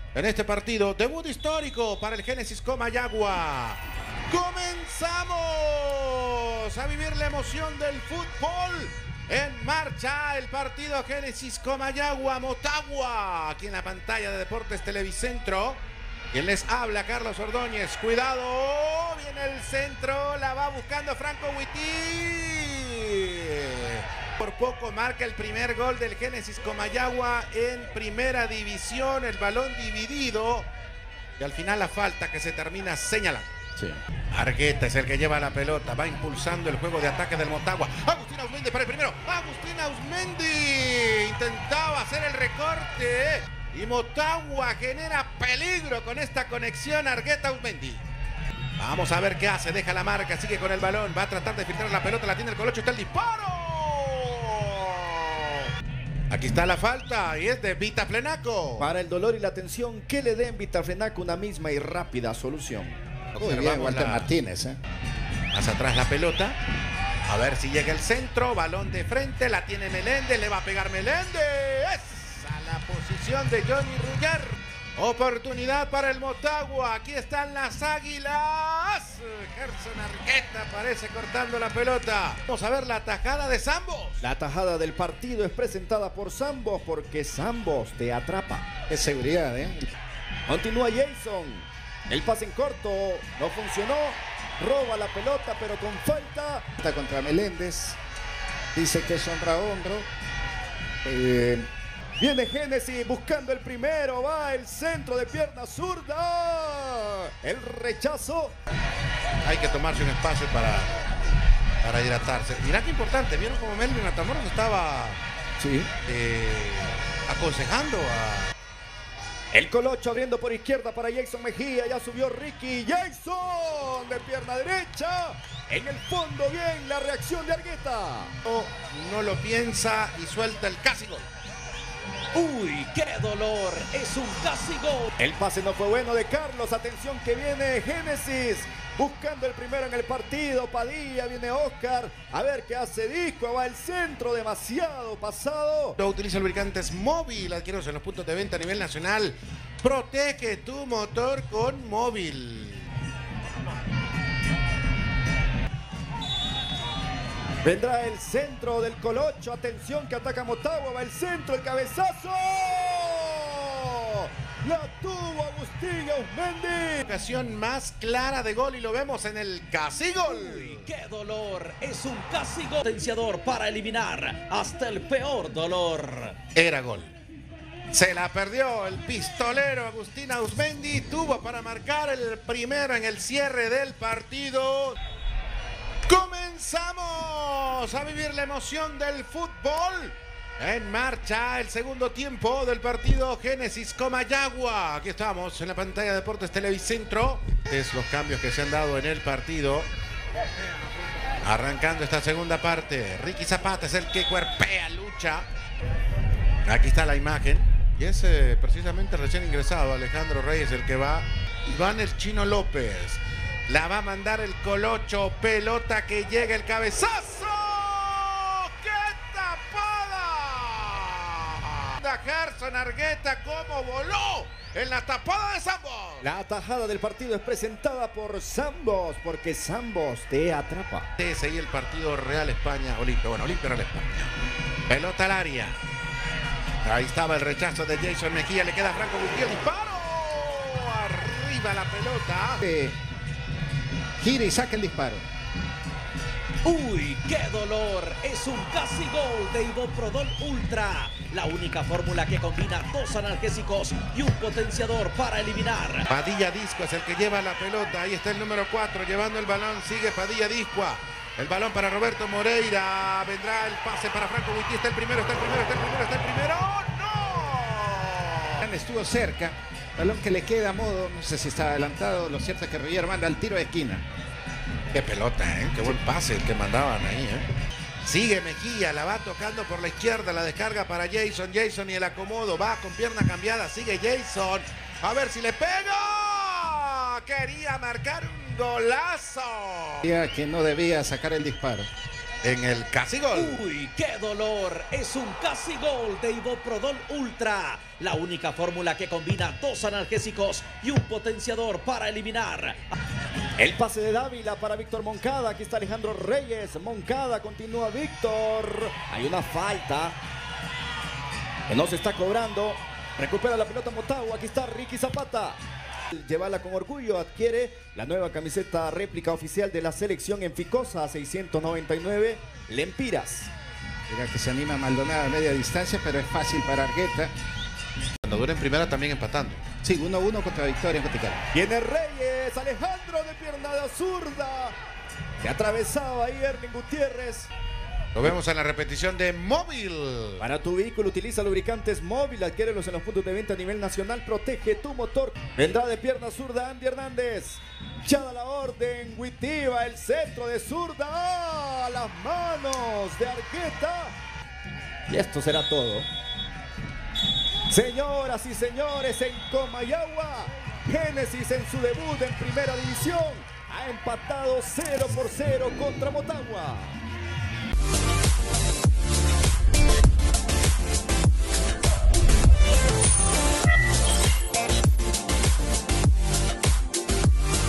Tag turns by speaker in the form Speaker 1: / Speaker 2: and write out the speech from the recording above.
Speaker 1: en este partido. Debut histórico para el Génesis Comayagua. ¡Comenzamos a vivir la emoción del fútbol! En marcha el partido Génesis Comayagua Motagua. Aquí en la pantalla de Deportes Televicentro. Quien les habla, Carlos Ordóñez. Cuidado, viene el centro, la va buscando Franco Huití. Por poco marca el primer gol del Génesis Comayagua en primera división. El balón dividido y al final la falta que se termina señalando.
Speaker 2: Sí.
Speaker 1: Argueta es el que lleva la pelota, va impulsando el juego de ataque del Motagua. Agustín Ausmendi para el primero. Agustín Ausmendi intentaba hacer el recorte y Motagua genera peligro con esta conexión. Argueta Ausmendi. Vamos a ver qué hace, deja la marca, sigue con el balón, va a tratar de filtrar la pelota, la tiene el Colocho, está el disparo. Aquí está la falta y es de Vitaflenaco.
Speaker 2: Para el dolor y la tensión, que le den Vitaflenaco una misma y rápida solución.
Speaker 3: Muy bien, Walter Martínez.
Speaker 1: Más atrás la pelota. A ver si llega el centro. Balón de frente. La tiene Meléndez. Le va a pegar Meléndez. A la posición de Johnny Rullar. Oportunidad para el Motagua. Aquí están las Águilas. Gerson Argueta aparece cortando la pelota. Vamos a ver la tajada de Zambos.
Speaker 2: La tajada del partido es presentada por Zambos porque Zambos te atrapa.
Speaker 3: Es seguridad,
Speaker 2: Continúa Jason. El pase en corto no funcionó. Roba la pelota pero con falta.
Speaker 3: Está contra Meléndez. Dice que es hombro a hombro.
Speaker 2: Viene Génesis buscando el primero. Va el centro de pierna zurda. El rechazo.
Speaker 1: Hay que tomarse un espacio para hidratarse. Mirá qué importante. ¿Vieron cómo Melvin Matamoros estaba aconsejando a...
Speaker 2: El Colocho abriendo por izquierda para Jason Mejía. Ya subió Ricky. Jason de pierna derecha. En el fondo bien la reacción de Argueta.
Speaker 1: No lo piensa y suelta el casi gol.
Speaker 4: ¡Uy, qué dolor! Es un casi gol.
Speaker 2: El pase no fue bueno de Carlos. Atención que viene Génesis. Buscando el primero en el partido. Padilla, viene Oscar. A ver qué hace Disco. Va el centro, demasiado pasado.
Speaker 1: Utiliza lubricantes Móvil. Adquiéralos en los puntos de venta a nivel nacional. Protege tu motor con Móvil.
Speaker 2: Vendrá el centro del Colocho. Atención que ataca Motagua. Va el centro, el cabezazo. La tuvo Agustín Ausmendi.
Speaker 1: Ocasión más clara de gol y lo vemos en el casi gol.
Speaker 4: ¡Uy, qué dolor! Es un casi gol. Potenciador para eliminar hasta el peor dolor.
Speaker 1: Era gol. Se la perdió el pistolero Agustín Ausmendi. Tuvo para marcar el primero en el cierre del partido. Comenzamos a vivir la emoción del fútbol. En marcha el segundo tiempo del partido Génesis Comayagua. Aquí estamos en la pantalla de Deportes Televicentro. Es los cambios que se han dado en el partido. Arrancando esta segunda parte. Ricky Zapata es el que cuerpea, lucha. Aquí está la imagen. Y es precisamente recién ingresado Alejandro Reyes el que va. Iván el Chino López. La va a mandar el Colocho. Pelota que llega el cabezazo. Gerson Argueta como voló en la tapada de Zambos.
Speaker 2: La tajada del partido es presentada por Zambos porque Zambos te atrapa.
Speaker 1: Ese y el partido Real España Olimpia. Bueno, Olimpia Real España. Pelota al área. Ahí estaba el rechazo de Jason Mejía. Le queda a Franco Huití el disparo. Arriba la pelota.
Speaker 3: Gira y saca el disparo.
Speaker 4: ¡Uy, qué dolor! Es un casi gol de Ivoprodol Ultra. La única fórmula que combina 2 analgésicos y un potenciador para eliminar.
Speaker 1: Padilla Disco es el que lleva la pelota. Ahí está el número 4 llevando el balón. Sigue Padilla Disco. El balón para Roberto Moreira. Vendrá el pase para Franco Huití. Está el primero, está el primero, está el primero, está el primero. ¡No!
Speaker 3: Estuvo cerca. Balón que le queda a modo. No sé si está adelantado. Lo cierto es que Rullar manda al tiro de esquina.
Speaker 1: Qué pelota, qué buen pase el que mandaban ahí, Sigue Mejía, la va tocando por la izquierda, la descarga para Jason. Jason y el acomodo, va con pierna cambiada, sigue Jason. A ver si le pega. Quería marcar un golazo.
Speaker 3: Que no debía sacar el disparo.
Speaker 1: en el casi gol.
Speaker 4: ¡Uy, qué dolor! Es un casi gol de Iboprodol Ultra, la única fórmula que combina 2 analgésicos y un potenciador para eliminar.
Speaker 2: El pase de Dávila para Víctor Moncada. Aquí está Alejandro Reyes. Moncada, continúa Víctor. Hay una falta que no se está cobrando. Recupera la pelota Motagua. Aquí está Ricky Zapata. Llévala con orgullo. Adquiere la nueva camiseta réplica oficial de la selección en Ficosa, 699 lempiras.
Speaker 3: Mira que se anima Maldonado a media distancia, pero es fácil para Argueta.
Speaker 1: Cuando dura en primera también empatando.
Speaker 3: Sí, 1-1 contra Victoria en Coticara.
Speaker 2: Viene Reyes, Alejandro de pierna de zurda. Que atravesaba ahí Erling Gutiérrez.
Speaker 1: Lo vemos en la repetición de Móvil.
Speaker 2: Para tu vehículo utiliza lubricantes Móvil, adquiérelos en los puntos de venta a nivel nacional, protege tu motor. Vendrá de pierna zurda Andy Hernández. Echada la orden, Wittiva, el centro de zurda. ¡Ah! Las manos de Argueta. Y esto será todo. Señoras y señores, en Comayagua, Génesis en su debut en primera división ha empatado 0-0 contra Motagua.